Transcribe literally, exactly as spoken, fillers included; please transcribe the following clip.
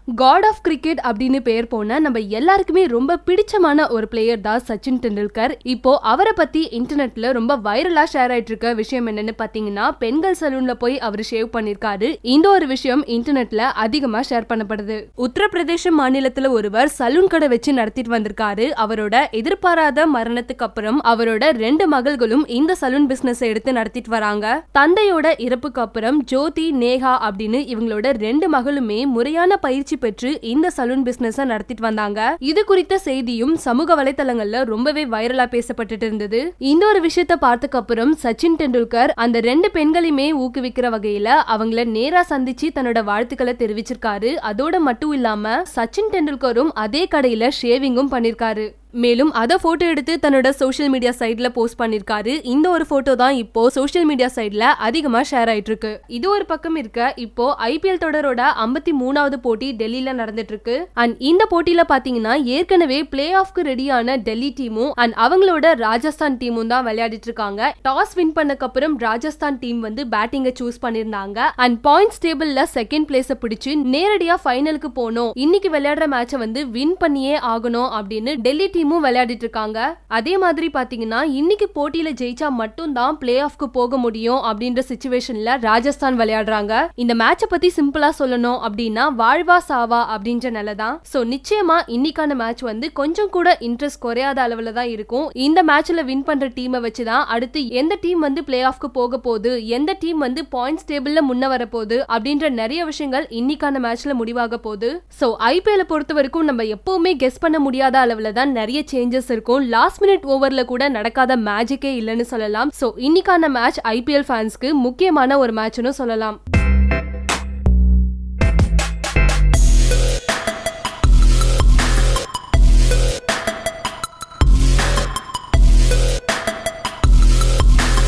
God of cricket அப்படின்னு பேர் போன நம்ம எல்லாருக்குமே ரொம்ப பிடிச்சமான ஒரு பிளேயர் தான் சச்சின் டெண்டுல்கர். இப்போ அவரை பத்தி இன்டர்நெட்ல ரொம்ப வைரலா ஷேர் ஆயிட்டு இருக்க விஷயம் என்னன்னு பாத்தீங்கன்னா, பெண்கள் சலூன்ல போய் அவர் ஷேவ் பண்ணிருக்காரு. இந்த ஒரு விஷயம் இன்டர்நெட்ல அதிகமா ஷேர் பண்ணப்படுது. உத்தரப்பிரதேச மாநிலத்துல ஒருவர் சலூன் கடை வச்சு நடத்திட்டு வந்திருக்காரு. அவரோட எதிர்பாராத மரணத்துக்கு அப்புறம் அவரோட ரெண்டு மகள்களும் இந்த சலூன் பிசினஸ் எடுத்து நடத்திட்டு வராங்க. தந்தையோட இறப்புக்கு அப்புறம் ஜோதி, நேஹா அப்படின்னு இவங்களோட ரெண்டு மகளுமே முறையான பயிற்சி பெற்று இந்த சலூன் பிசினஸ் நடத்திட்டு வந்தாங்க. இது குறித்த செய்தியும் சமூக வலைதளங்கள்ல ரொம்பவே வைரலா பேசப்பட்டு இருந்தது. இந்த ஒரு விஷயத்தை பார்த்ததுக்கு அப்புறம் சச்சின் டெண்டுல்கர் அந்த ரெண்டு பெண்களையுமே ஊக்குவிக்கிற வகையில அவங்கள நேரா சந்திச்சு தன்னோட வாழ்த்துக்களை தெரிவிச்சிருக்காரு. அதோட மட்டும் இல்லாம சச்சின் டெண்டுல்கரும் அதே கடையில ஷேவிங்கும் பண்ணிருக்காரு. மேலும் அத போட்டோ எடுத்து தன்னோட சோஷியல் மீடியா சைட்ல போஸ்ட் பண்ணிருக்காரு. இந்த ஒரு போட்டோ தான் இப்போ சோஷியல் மீடியா சைட்ல அதிகமா ஷேர் ஆயிட்டு இருக்கு. இது ஒரு பக்கம் இருக்க, இப்போ ஐபிஎல் தொடரோட ஐம்பத்தி மூணாவது போட்டி டெல்லியில நடந்துட்டு இருக்கு. அண்ட் இந்த போட்டியில பாத்தீங்கன்னா ஏற்கனவே பிளே ஆஃப்க்கு ரெடியான டெல்லி டீமும் அண்ட் அவங்களோட ராஜஸ்தான் டீமும் தான் விளையாடிட்டு இருக்காங்க. டாஸ் வின் பண்ணக்கு அப்புறம் ராஜஸ்தான் டீம் வந்து பேட்டிங்க சூஸ் பண்ணிருந்தாங்க. அண்ட் பாயிண்ட்ஸ் டேபிள்ல செகண்ட் பிளேஸ பிடிச்சு நேரடியா ஃபைனலுக்கு போனோம், இன்னைக்கு விளையாடுற மேட்சை வந்து வின் பண்ணியே ஆகணும் அப்படின்னு டெல்லி டீம் விளையாடிட்டு இருக்காங்க. அதே மாதிரி பாத்தீங்கன்னா இன்னைக்கு போட்டியில ஜெயிச்சா மட்டும் தான் பிளே ஆஃப்க்கு போக முடியும் அப்படின்ற சிச்சுவேஷன்ல ராஜஸ்தான் விளையாடுறாங்க. இந்த மேட்சை பத்தி சிம்பிளா சொல்லணும் அப்படின்னா வாழ்வா சாவா அப்படின்ற நிலைதான். சோ நிச்சயமா இன்னைக்கான மேட்ச் வந்து கொஞ்சம் கூட இன்ட்ரெஸ்ட் குறையாத அளவுல தான் இருக்கும். இந்த மேட்ச்ல வின் பண்ற டீமை வச்சுதான் அடுத்து எந்த டீம் வந்து பிளே ஆஃப்க்கு போக போகுது, எந்த டீம் வந்து பாயிண்ட்ஸ் டேபிள்ல முன்ன வர போகுது அப்படின்ற நிறைய விஷயங்கள் இன்னைக்கான மேட்ச்ல முடிவாக போகுது. சோ ஐபிஎல் பொறுத்த வரைக்கும் நம்ம எப்பவுமே கெஸ் பண்ண முடியாத அளவுல தான் நிறைய சேஞ்சஸ் இருக்கும். லாஸ்ட் மினிட் ஓவர்ல கூட நடக்காத மேஜிக்கே இல்லைன்னு சொல்லலாம். சோ இன்னைக்கான மேட்ச் ஐபிஎல் ஃபேன்ஸ்க்கு முக்கியமான ஒரு மேட்ச்னு சொல்லலாம்.